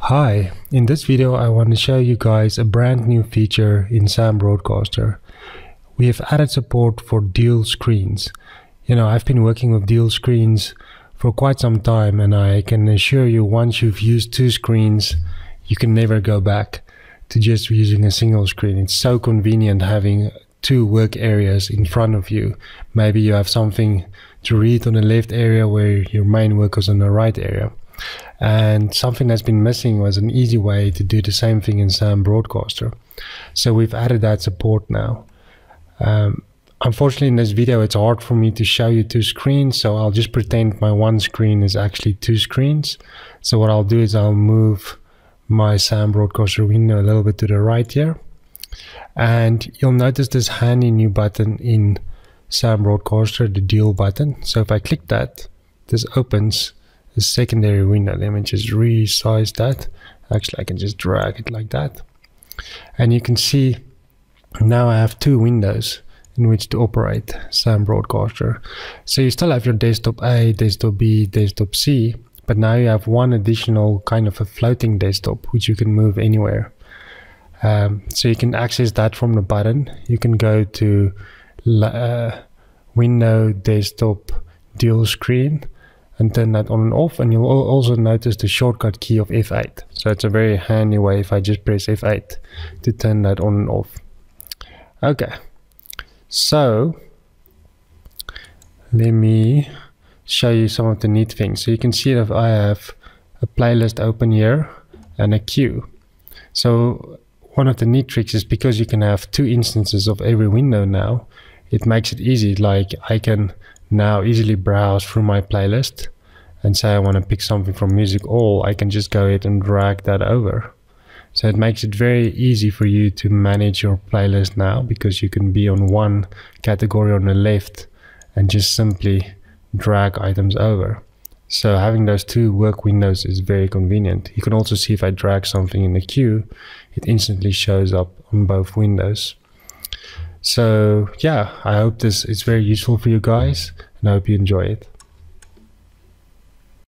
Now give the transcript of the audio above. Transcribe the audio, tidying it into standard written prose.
Hi, in this video I want to show you guys a brand new feature in SAM Broadcaster. We have added support for dual screens. I've been working with dual screens for quite some time, and I can assure you once you've used two screens, you can never go back to just using a single screen. It's so convenient having two work areas in front of you. Maybe you have something to read on the left area where your main work is on the right area. And something that's been missing was an easy way to do the same thing in SAM Broadcaster. So we've added that support now. Unfortunately, in this video, it's hard for me to show you two screens, so I'll just pretend my one screen is actually two screens. So what I'll do is I'll move my SAM Broadcaster window a little bit to the right here. And you'll notice this handy new button in SAM Broadcaster, the dual button. So if I click that, this opens the secondary window. Let me just resize that. Actually, I can just drag it like that. And you can see now I have two windows in which to operate SAM Broadcaster. So you still have your desktop A, desktop B, desktop C, but now you have one additional kind of a floating desktop which you can move anywhere. So you can access that from the button. You can go to Window, Desktop, Dual Screen, and turn that on and off, and you'll also notice the shortcut key of F8. So it's a very handy way if I just press F8 to turn that on and off. Okay, so let me show you some of the neat things. So you can see that I have a playlist open here and a queue. So one of the neat tricks is because you can have two instances of every window now, it makes it easy. Like I can now easily browse through my playlist and say I want to pick something from Music All, I can just go ahead and drag that over. So it makes it very easy for you to manage your playlist now, because you can be on one category on the left and just simply drag items over. So having those two work windows is very convenient. You can also see if I drag something in the queue, it instantly shows up on both windows. So yeah, I hope this is very useful for you guys, and I hope you enjoy it.